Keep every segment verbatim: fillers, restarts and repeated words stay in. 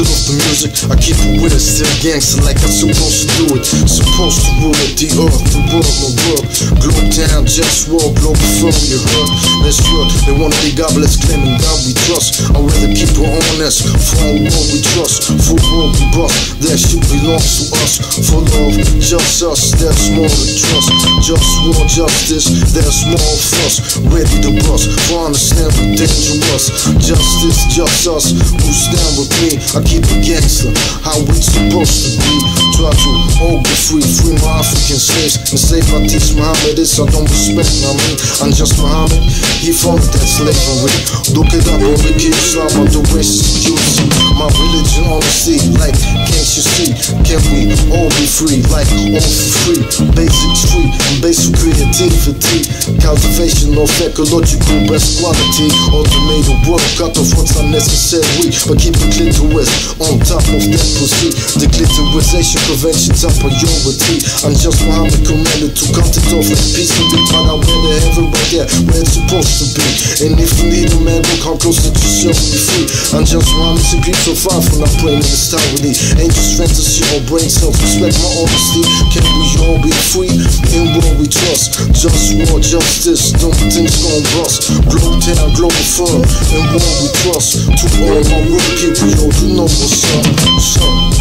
of the music, I keep it with it, still gangster like I'm supposed to do it. Supposed to rule it, the earth, the world, my world. Globe town, JustWar, Globalfirm, you heard? That's real, they wanna be godless, claiming God we trust. I'd rather keep it honest, for our world we trust, for world we bust. That shit belongs to us, for love, just us, there's more to trust. JustWar, justice, there's more of us, ready to bust, for understand we're dangerous. Justice, just us, who stand with me. I keep it gangster, how we supposed to be. Try to all be free, free my African slaves. Enslave I teach Muhammad this, I don't respect, I mean, I'm just Muhammad, he followed that slavery. Look it up on the kid Islam, on the racist Jews. My religion honesty, like, can't you see? Can we all be free, like, all for free? Basic street, basic creativity, cultivation of ecological best quality. Automated work, cut off what's unnecessary, but keep the clitoris on top of that pussy. The clitorisation prevention top priority. I'm just Muhammad commanded to cut it off like piece of it, but I wear the heaven right there where it's supposed to be. And if you need a man, look how close that yourself be free. I'm just Muhammad, see people so far from not playing in this with ain't just fantasy or brain cells. Respect my honesty. Can we all be free in what we trust? JustWar, justice, don't things gon' bust. Globe town, Globalfirm, and what we trust. To all my real people, yo, you know what's up, what's up.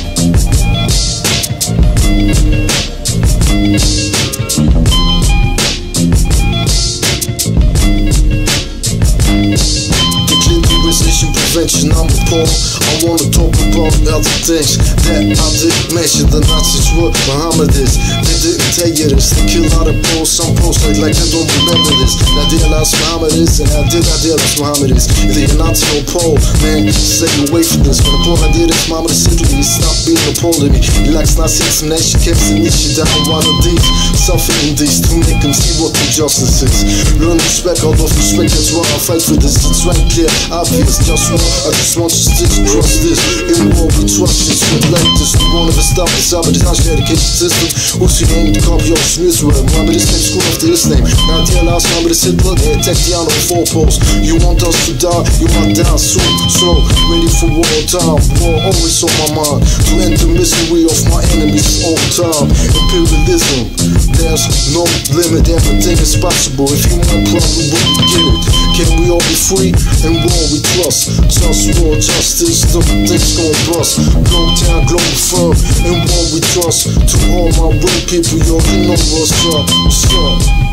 Prevention, I'm appalled. I wanna talk about other things that I didn't mention. The Nazis were Mohammedists. They didn't tell you this. They kill out of posts. Some posts like, like I don't remember this. I realized Mohammedists, and I did I realize Mohammedists. If you're not to a pole, man, stay away from this. When the point I did is Mohammed simply he stopped being a pole to me. He likes not seeing some that shit, kept some issue down one of these. Suffering these to make them see what the justice is. Learn respect, all those respect, that's why I fight for this. It's right clear, obvious, just I just want you to trust this. In war we trust this. We like this. We won't ever stop this. I'll be the National Education System. Who's your name? The copy of Smith's word. Remember this name, school after his name. Now the last number is Hitler. They attack the honor of four posts. You want us to die, you want down soon. So, ready for war time. War always on my mind. To end the misery of my enemies all time. Imperialism, there's no limit. Everything is possible. If you want problem, we can get it. Can we all be free? In war we trust. JustWar, justice, the things gon' bust. Globe town, Globalfirm, and what we trust. To all my real people, yo, you know what's up, what's up.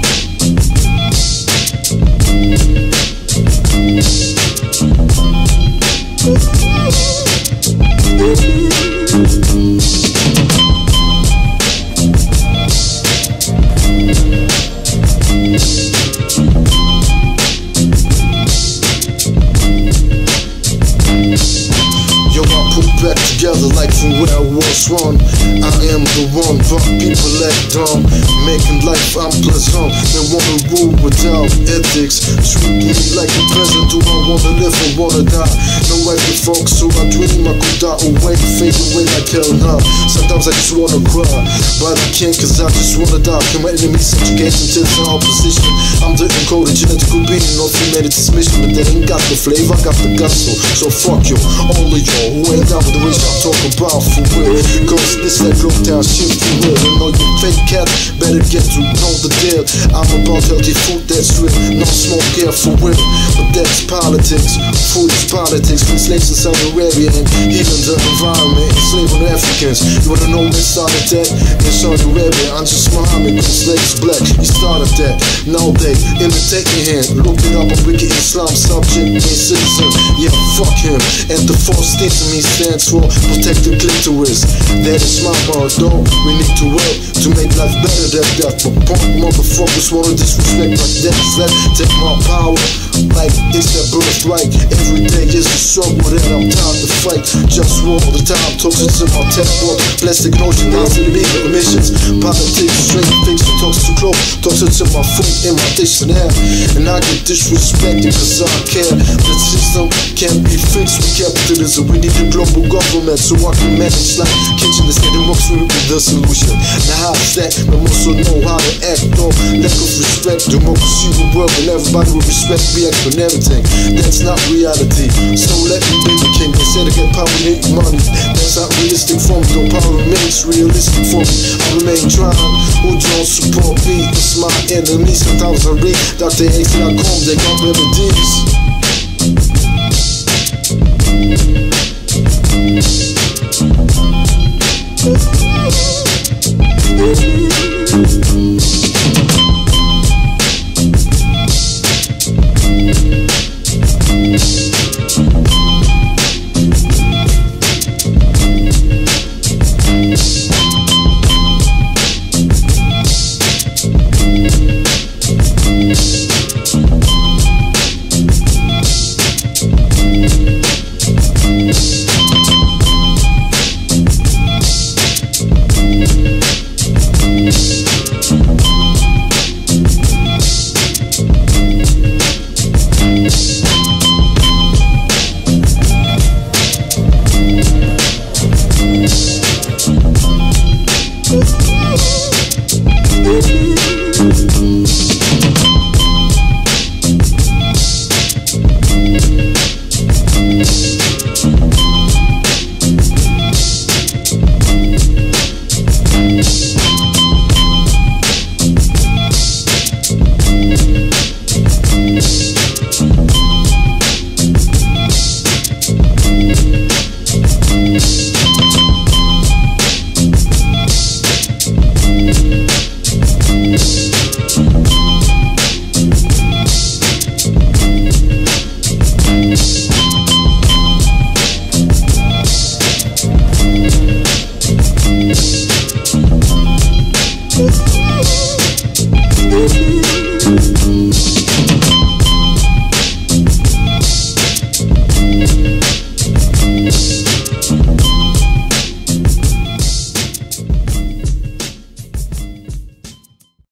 Back together like from where I was one. I am the one, but people act dumb, making life unpleasant. They wanna rule without ethics. Treat me like a peasant. Do I wanna live or wanna die? No way to focus, so I dream I could die away, fade away like hell now. Sometimes I just wanna cry, but I can't cause I just wanna die. Can my enemies subjugate to the opposition? I'm the encoded genetical being of humanity's mission, but they ain't got the flavor, I got the gusto. So fuck you, all of y'all who ain't down with the way I'm talking about for real. Cause this that globe town shit for real. You know you fake cat, better get to know the deal. I'm about healthy food that's real, no smoke here for real. But that's politics, food is politics. From slaves in Saudi Arabia and healing the environment, enslaving Africans. You wanna know when started that? In Saudi Arabia, I'm just Muhammad, slaves black, he started that. Now they imitate me hand, look it up on Wicked Islam, subject and citizen. Yeah, fuck him, and the false thing to me stands for protect the clitoris. That is my part, though. We need to work to make life better than that. But punk motherfuckers wanna disrespect like that. Let take my power like it's their birthright. Every day is a struggle that I'm tired to fight. JustWar all the time, toxic to my tech work. Plastic notion, now to the legal emissions. Politics, straight fiction, toxic to clothes. Toxic to my food and my dictionary. And I get disrespected cause I care. The system can't be fixed with capitalism. We need a global government so I can manage like kitchen is getting works with the solution. Now how's that? We also know how to act though. Lack of respect, democracy will work and everybody will respect me. flex on everything. That's not reality. So let me be the king. They said I get power, need money. That's not realistic for me. Though power remains realistic for me. I remain trying. Who don't support me? It's my enemy. Sometimes I read Doctor Aint dot com. They got remedies.